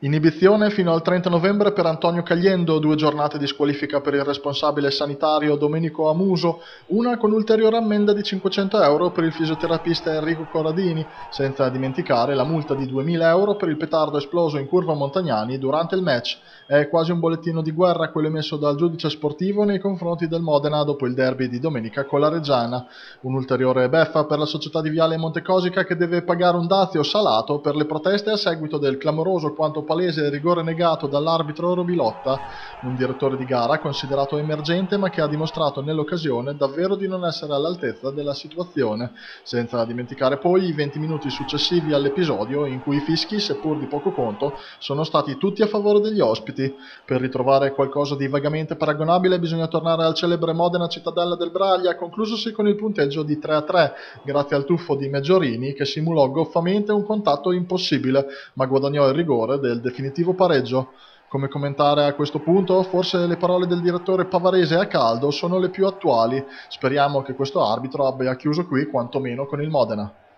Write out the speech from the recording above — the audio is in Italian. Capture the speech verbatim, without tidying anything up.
Inibizione fino al trenta novembre per Antonio Cagliendo, due giornate di squalifica per il responsabile sanitario Domenico Amuso, una con ulteriore ammenda di cinquecento euro per il fisioterapista Enrico Corradini, senza dimenticare la multa di duemila euro per il petardo esploso in curva Montagnani durante il match. È quasi un bollettino di guerra quello emesso dal giudice sportivo nei confronti del Modena dopo il derby di domenica con la Reggiana. Un'ulteriore beffa per la società di Viale Montecosica che deve pagare un dazio salato per le proteste a seguito del clamoroso quanto palese rigore negato dall'arbitro Robilotta, un direttore di gara considerato emergente ma che ha dimostrato nell'occasione davvero di non essere all'altezza della situazione, senza dimenticare poi i venti minuti successivi all'episodio in cui i fischi, seppur di poco conto, sono stati tutti a favore degli ospiti. Per ritrovare qualcosa di vagamente paragonabile bisogna tornare al celebre Modena Cittadella del Braglia, conclusosi con il punteggio di tre a tre, grazie al tuffo di Meggiorini che simulò goffamente un contatto impossibile, ma guadagnò il rigore del definitivo pareggio. Come commentare a questo punto? Forse le parole del direttore Pavarese a caldo sono le più attuali. Speriamo che questo arbitro abbia chiuso qui quantomeno con il Modena.